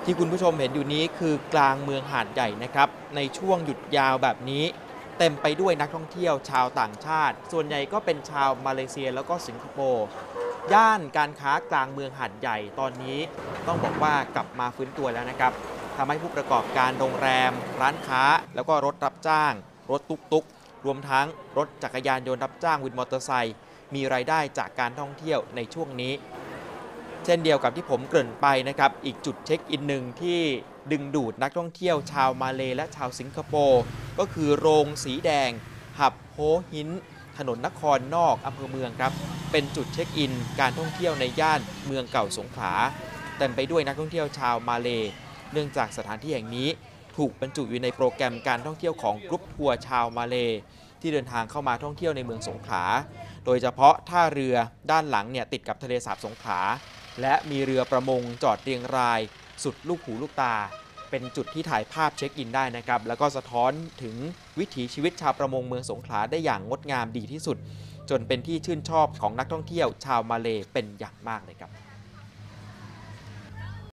ที่คุณผู้ชมเห็นอยู่นี้คือกลางเมืองหาดใหญ่นะครับในช่วงหยุดยาวแบบนี้เต็มไปด้วยนักท่องเที่ยวชาวต่างชาติส่วนใหญ่ก็เป็นชาวมาเลเซียแล้วก็สิงคโปร์ย่านการค้ากลางเมืองหาดใหญ่ตอนนี้ต้องบอกว่ากลับมาฟื้นตัวแล้วนะครับทำให้ผู้ประกอบการโรงแรมร้านค้าแล้วก็รถรับจ้างรถตุ๊กๆรวมทั้งรถจักรยานยนต์รับจ้างวินมอเตอร์ไซค์มีรายได้จากการท่องเที่ยวในช่วงนี้เช่นเดียวกับที่ผมเกริ่นไปนะครับอีกจุดเช็คอินหนึ่งที่ดึงดูดนักท่องเที่ยวชาวมาเลและชาวสิงคโปร์ก็คือโรงสีแดงหับโฮหินถนนนครนอกอำเภอเมืองครับเป็นจุดเช็คอินการท่องเที่ยวในย่านเมืองเก่าสงขลาเต็มไปด้วยนักท่องเที่ยวชาวมาเลเนื่องจากสถานที่แห่งนี้ถูกบรรจุอยู่ในโปรแกรมการท่องเที่ยวของกรุ๊ปทัวร์ชาวมาเลที่เดินทางเข้ามาท่องเที่ยวในเมืองสงขลาโดยเฉพาะท่าเรือด้านหลังเนี่ยติดกับทะเลสาบสงขลาและมีเรือประมงจอดเรียงรายสุดลูกหูลูกตาเป็นจุดที่ถ่ายภาพเช็คอินได้นะครับแล้วก็สะท้อนถึงวิถีชีวิตชาวประมงเมืองสงขลาได้อย่างงดงามดีที่สุดจนเป็นที่ชื่นชอบของนักท่องเที่ยวชาวมาเลเป็นอย่างมากเลยครับ